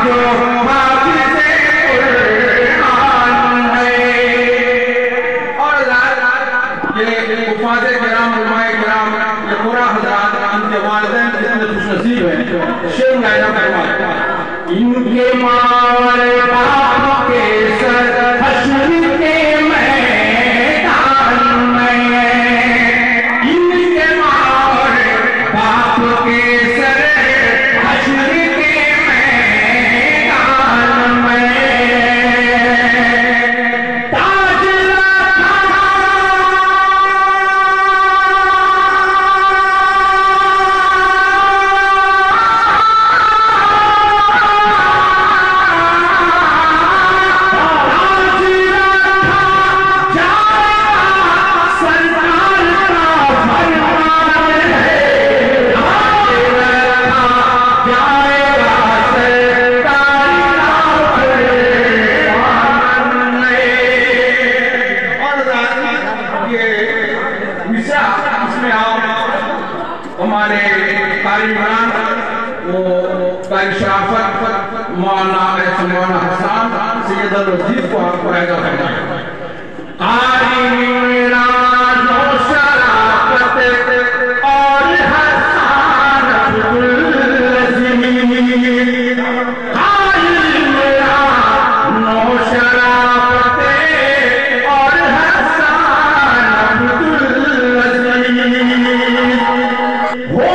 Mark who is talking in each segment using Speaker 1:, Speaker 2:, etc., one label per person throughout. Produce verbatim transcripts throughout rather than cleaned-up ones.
Speaker 1: इनके मारे बाप के सर हश्र के मैदान में, इनके मारे बाप के सर हश्र के मैदान में ताज हमारे कारी इमरान वो कारी शराफत मौलाना मौलाना हसन सैयद अल-वजीद को आपको आएगा करना है। कारी इमरान नो शराफत और हसन अब्दुल अजीज, कारी इमरान नो शराफत और हसन अब्दुल अजीज हो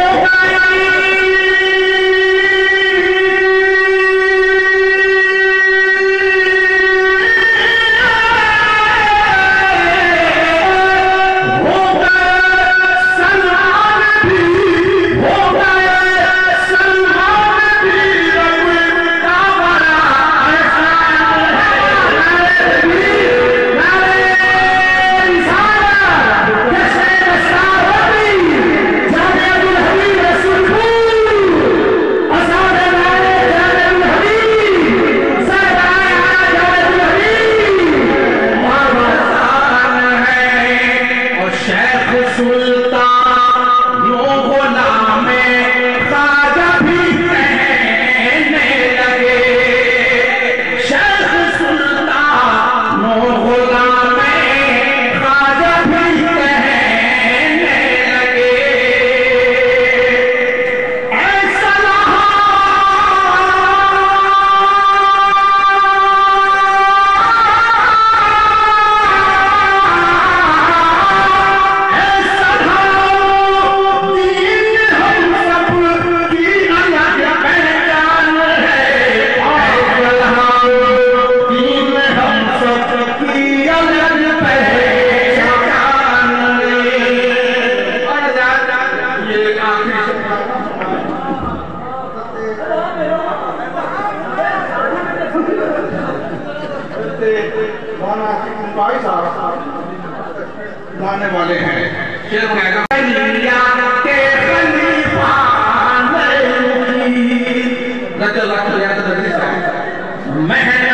Speaker 1: गाने वाले हैं शेर कहेगा के खलीफा नहीं रजल रजल याद रखिए।